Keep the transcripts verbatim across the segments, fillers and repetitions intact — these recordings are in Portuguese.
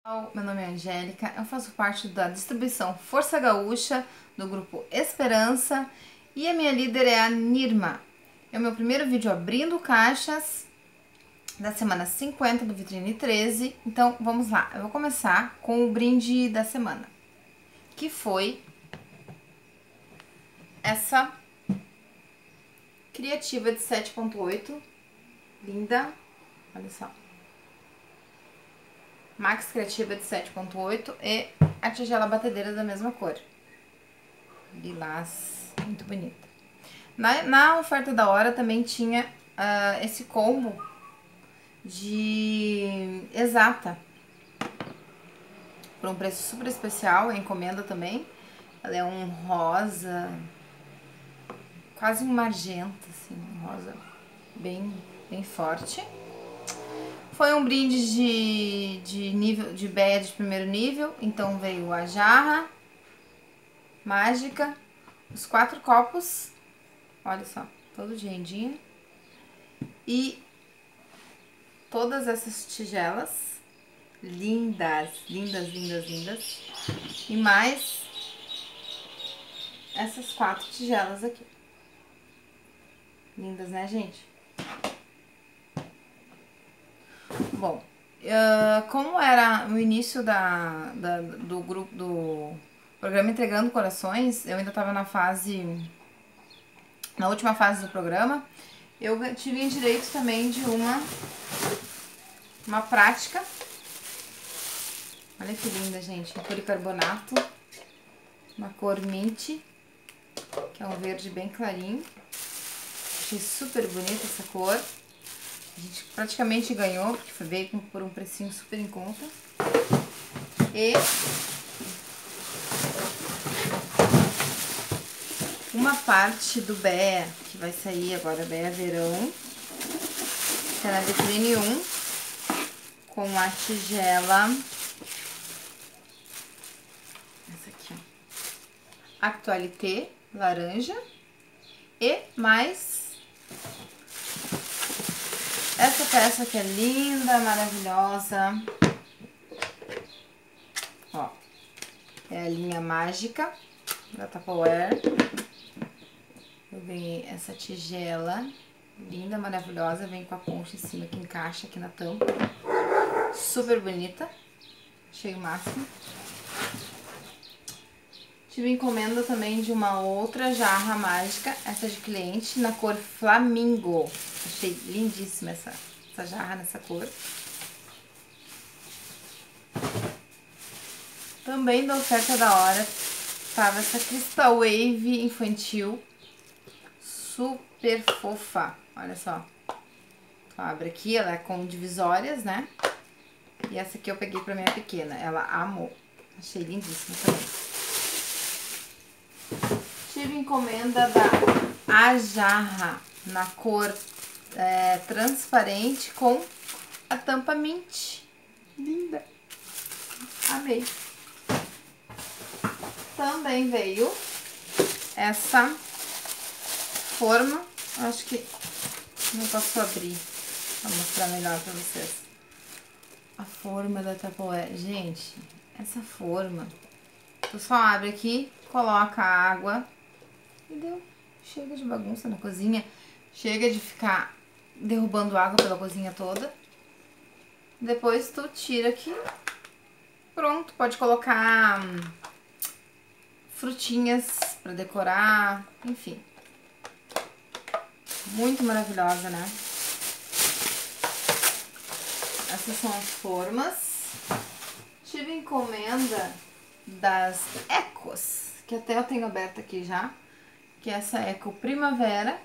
Meu nome é Angélica, eu faço parte da distribuição Força Gaúcha, do grupo Esperança, e a minha líder é a Nirma. É o meu primeiro vídeo abrindo caixas da semana cinquenta do Vitrine treze, então vamos lá. Eu vou começar com o brinde da semana, que foi essa criativa de sete ponto oito, linda, olha só. Max Criativa de sete ponto oito e a tigela batedeira da mesma cor. Lilás, muito bonita. Na, na oferta da hora também tinha uh, esse combo de Exata. Por um preço super especial, a encomenda também. Ela é um rosa, quase um magenta, assim, um rosa bem, bem forte. Foi um brinde de, de nível de Béia de primeiro nível, então veio a jarra mágica, os quatro copos, olha só, todo de rendinha, e todas essas tigelas, lindas, lindas, lindas, lindas, e mais essas quatro tigelas aqui. Lindas, né, gente? Bom, uh, como era o início da, da, do grupo, do programa Entregando Corações, eu ainda estava na fase, na última fase do programa, eu tive direito também de uma, uma prática. Olha que linda, gente, um policarbonato, uma cor mint, que é um verde bem clarinho. Achei super bonita essa cor. A gente praticamente ganhou, porque veio por um precinho super em conta. E uma parte do Béia, que vai sair agora, Béia Verão, que é na Vitrine um, com a tigela, essa aqui, ó, Actualité, laranja, e mais essa peça que é linda, maravilhosa, ó, é a linha mágica da Tupperware. Eu ganhei essa tigela linda, maravilhosa, vem com a concha em cima que encaixa aqui na tampa, super bonita, achei o máximo. Tive encomenda também de uma outra jarra mágica, essa de cliente, na cor Flamingo. Achei lindíssima essa, essa jarra nessa cor. Também da oferta da hora tava essa Crystal Wave infantil, super fofa. Olha só. Tu abre aqui, ela é com divisórias, né? E essa aqui eu peguei pra minha pequena, ela amou. Achei lindíssima também. Tive encomenda da A Jarra na cor é, transparente com a tampa mint. Linda! Amei! Também veio essa forma, acho que não posso abrir pra mostrar melhor pra vocês. A forma da Tupperware. Gente, essa forma, tu só abre aqui, coloca a água e deu. Chega de bagunça na cozinha. Chega de ficar derrubando água pela cozinha toda. Depois tu tira aqui. Pronto, pode colocar hum, frutinhas pra decorar, enfim. Muito maravilhosa, né? Essas são as formas. Tive encomenda das Ecos, que até eu tenho aberta aqui já, que é essa Eco Primavera.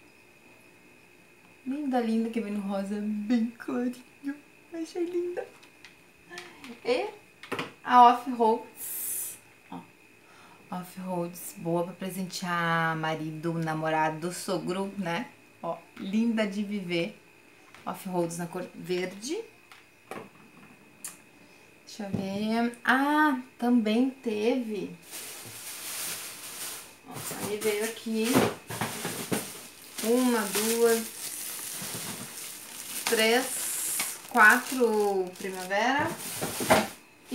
Linda, linda, que vem no rosa bem clarinho. Achei linda. E a Off-Roads. Off-Roads, boa pra presentear marido, namorado, sogro, né? Ó, linda de viver. Off-Roads na cor verde. Deixa eu ver. Ah, também teve. Ó, aí veio aqui. Uma, duas, três, quatro primavera.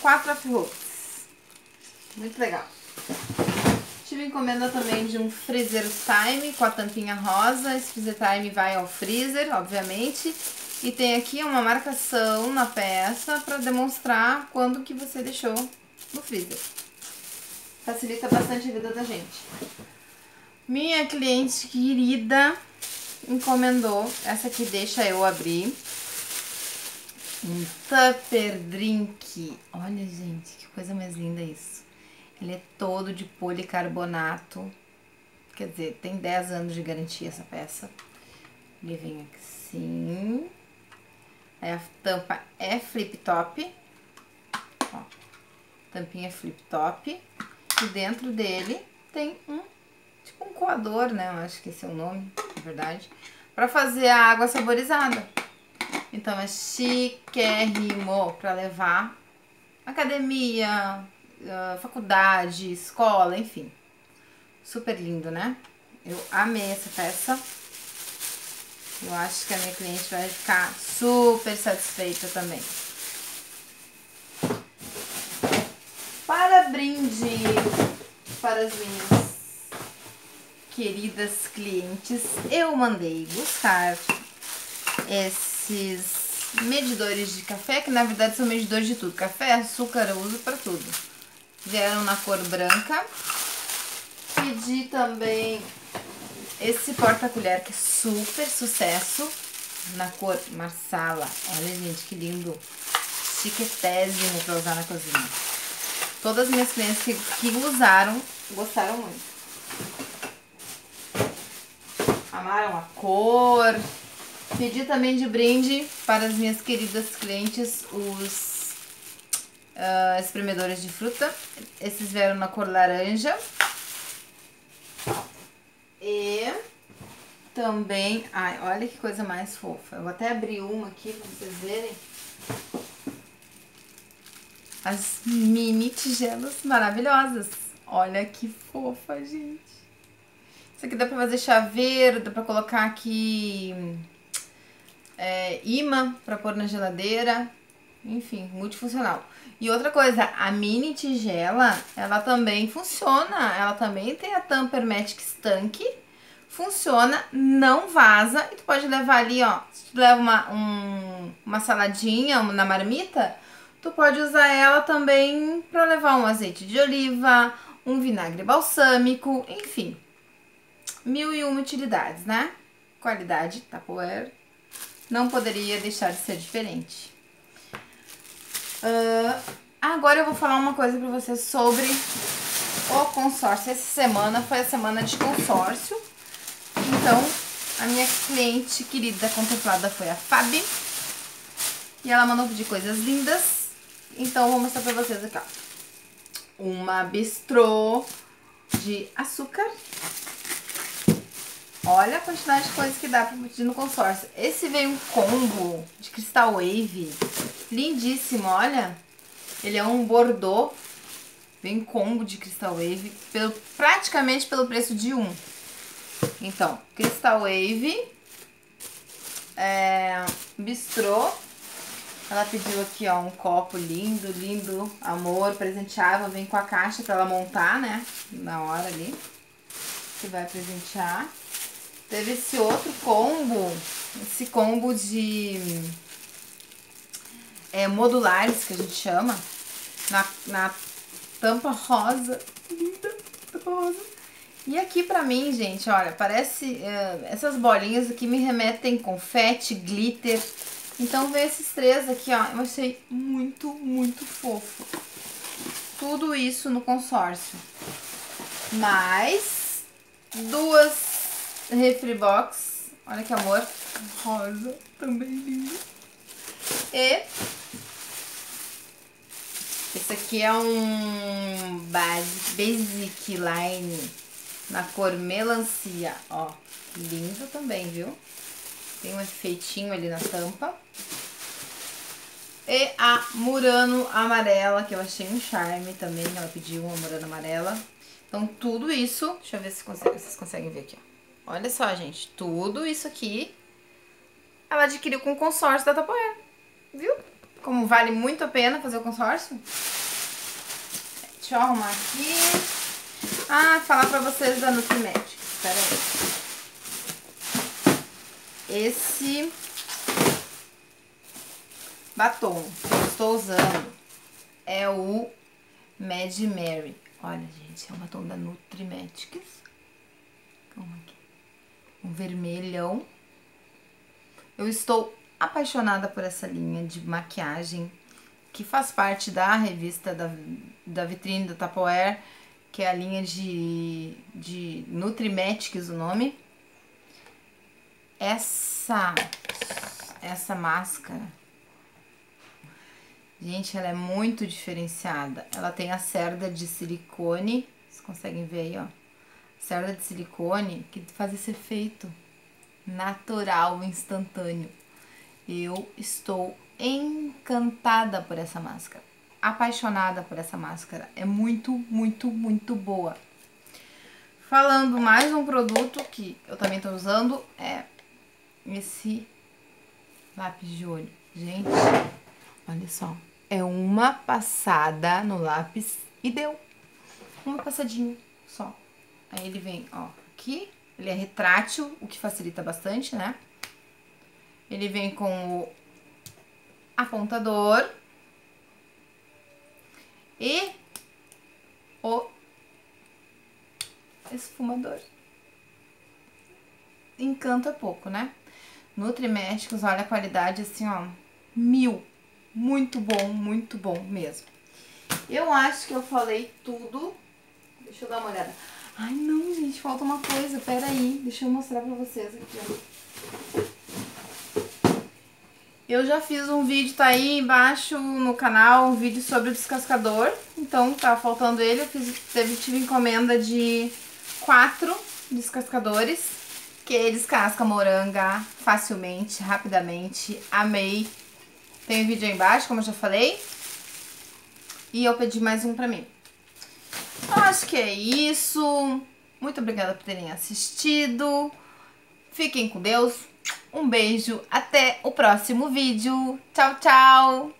quatro off-roads. Muito legal. Tive encomenda também de um freezer time com a tampinha rosa. Esse freezer time vai ao freezer, obviamente. E tem aqui uma marcação na peça para demonstrar quando que você deixou no freezer. Facilita bastante a vida da gente. Minha cliente querida encomendou, essa aqui deixa eu abrir, um Tupper Drink. Olha, gente, que coisa mais linda isso. Ele é todo de policarbonato. Quer dizer, tem dez anos de garantia essa peça. Ele vem assim. Aí a tampa é flip top. Ó, tampinha flip top. E dentro dele tem um, tipo um coador, né? Eu acho que esse é o nome, na verdade. Pra fazer a água saborizada. Então é chiquérrimo pra levar academia, faculdade, escola, enfim. Super lindo, né? Eu amei essa peça. Eu acho que a minha cliente vai ficar super satisfeita também. Para brinde para as minhas queridas clientes, eu mandei buscar esses medidores de café, que na verdade são medidores de tudo. Café, açúcar, eu uso para tudo. Vieram na cor branca. Pedi também esse porta-colher que é super sucesso, na cor marsala. Olha, gente, que lindo. Chiquetésimo para usar na cozinha. Todas as minhas clientes que, que usaram, gostaram muito. Amaram a cor. Pedi também de brinde para as minhas queridas clientes os uh, espremedores de fruta. Esses vieram na cor laranja. E também... Ai, olha que coisa mais fofa. Eu vou até abrir uma aqui para vocês verem. As mini tigelas maravilhosas. Olha que fofa, gente. Isso aqui dá pra fazer chaveiro, dá pra colocar aqui é, imã pra pôr na geladeira. Enfim, multifuncional. E outra coisa, a mini tigela, ela também funciona. Ela também tem a tampa hermética estanque. Funciona, não vaza. E tu pode levar ali, ó. Se tu leva uma, um, uma saladinha na marmita, tu pode usar ela também para levar um azeite de oliva, um vinagre balsâmico, enfim. Mil e uma utilidades, né? Qualidade Tupperware não poderia deixar de ser diferente. Uh, agora eu vou falar uma coisa para vocês sobre o consórcio. Essa semana foi a semana de consórcio. Então, a minha cliente querida contemplada foi a Fabi. E ela mandou pedir coisas lindas. Então, eu vou mostrar pra vocês aqui, ó. Uma bistrô de açúcar. Olha a quantidade de coisas que dá pra pedir no consórcio. Esse veio um combo de Crystal Wave. Lindíssimo, olha. Ele é um bordô. Vem um combo de Crystal Wave. Pelo, praticamente pelo preço de um. Então, Crystal Wave. É, bistrô. Ela pediu aqui, ó, um copo lindo, lindo, amor, presenteável. Vem com a caixa pra ela montar, né? Na hora ali. Que vai presentear. Teve esse outro combo. Esse combo de é, modulares, que a gente chama. Na, na tampa rosa. Linda, tampa rosa. E aqui pra mim, gente, olha, parece... É, essas bolinhas aqui me remetem confete, glitter... Então veio esses três aqui, ó, eu achei muito, muito fofo. Tudo isso no consórcio. Mais duas refri box, olha que amor, rosa, também lindo. E esse aqui é um basic, basic line na cor melancia, ó, lindo também, viu? Tem um efeitinho ali na tampa. E a Murano amarela, que eu achei um charme também. Ela pediu uma Murano amarela. Então, tudo isso... Deixa eu ver se consegue, vocês conseguem ver aqui, ó. Olha só, gente. Tudo isso aqui ela adquiriu com o consórcio da Tupperware. Viu? Como vale muito a pena fazer o consórcio. Deixa eu arrumar aqui. Ah, falar pra vocês da Nutrimed. Espera aí. Esse batom que eu estou usando é o Mad Mary. Olha, gente, é um batom da Nutrimetics. Calma aqui. Um vermelhão. Eu estou apaixonada por essa linha de maquiagem que faz parte da revista da, da vitrine da Tupperware, que é a linha de, de Nutrimetics, o nome. Essa, essa máscara, gente, ela é muito diferenciada. Ela tem a cerda de silicone, vocês conseguem ver aí, ó. Cerda de silicone que faz esse efeito natural, instantâneo. Eu estou encantada por essa máscara, apaixonada por essa máscara. É muito, muito, muito boa. Falando mais um produto que eu também estou usando é esse lápis de olho. Gente, olha só. É uma passada no lápis e deu. Uma passadinha só. Aí ele vem, ó, aqui. Ele é retrátil, o que facilita bastante, né? Ele vem com o apontador e o esfumador. Encanta pouco, né? Nutrimesticos, olha a qualidade assim, ó, mil. Muito bom, muito bom mesmo. Eu acho que eu falei tudo. Deixa eu dar uma olhada. Ai, não, gente, falta uma coisa. Pera aí, deixa eu mostrar pra vocês aqui, ó. Eu já fiz um vídeo, tá aí embaixo no canal, um vídeo sobre o descascador. Então, tá faltando ele. Eu fiz, teve, tive encomenda de quatro descascadores, que ele descasca moranga facilmente, rapidamente. Amei. Tem o vídeo aí embaixo, como eu já falei. E eu pedi mais um pra mim. Acho que é isso. Muito obrigada por terem assistido. Fiquem com Deus. Um beijo. Até o próximo vídeo. Tchau, tchau.